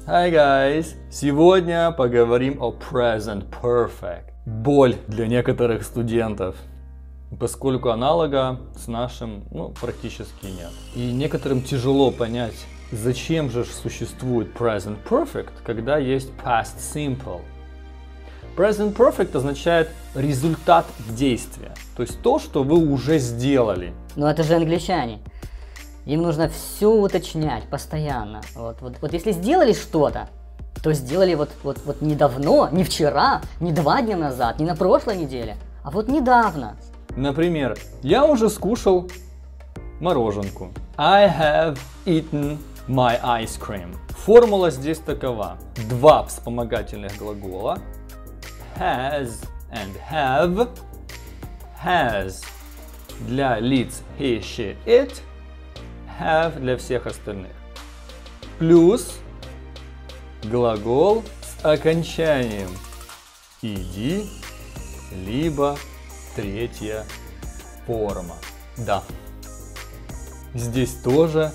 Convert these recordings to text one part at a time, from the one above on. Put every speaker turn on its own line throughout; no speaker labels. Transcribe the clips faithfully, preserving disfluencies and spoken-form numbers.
Hi guys! Сегодня поговорим о present perfect. Боль для некоторых студентов, поскольку аналога с нашим ну, практически нет. И некоторым тяжело понять, зачем же существует present perfect, когда есть past simple. Present perfect означает результат действия, то есть то, что вы уже сделали.
Но это же англичане. Им нужно все уточнять постоянно. Вот, вот, вот если сделали что-то, то сделали вот, вот, вот не давно, не вчера, не два дня назад, не на прошлой неделе, а вот недавно.
Например, я уже скушал мороженку. I have eaten my ice cream. Формула здесь такова. Два вспомогательных глагола. Has and have. Has для лиц he, she, it. Have для всех остальных. Плюс глагол с окончанием ed, либо третья форма. Да. Здесь тоже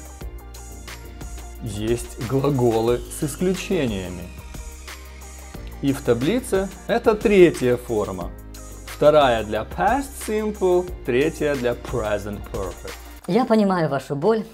есть глаголы с исключениями. И в таблице это третья форма. Вторая для past simple, третья для present perfect.
Я понимаю вашу боль.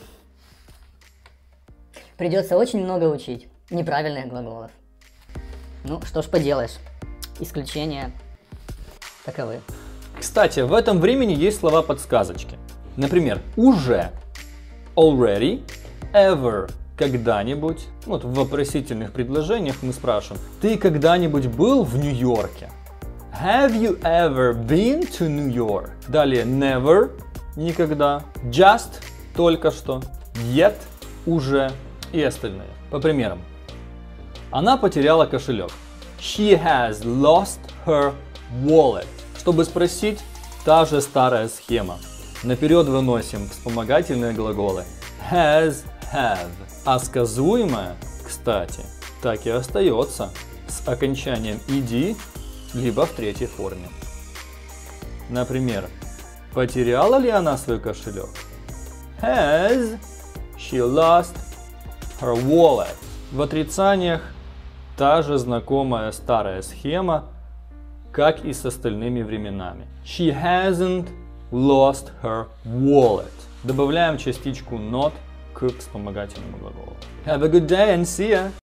Придется очень много учить неправильных глаголов. Ну, что ж поделаешь. Исключения таковы.
Кстати, в этом времени есть слова-подсказочки. Например, уже, already, ever, когда-нибудь. Вот в вопросительных предложениях мы спрашиваем: ты когда-нибудь был в Нью-Йорке? Have you ever been to New York? Далее never, никогда, just, только что, yet, уже и остальные. По примерам. Она потеряла кошелек. She has lost her wallet. Чтобы спросить, та же старая схема. Наперед выносим вспомогательные глаголы has, have. А сказуемое, кстати, так и остается с окончанием ed, либо в третьей форме. Например, потеряла ли она свой кошелек? Has she lost her wallet? В отрицаниях та же знакомая старая схема, как и с остальными временами. She hasn't lost her wallet. Добавляем частичку not к вспомогательному глаголу. Have a good day and see ya!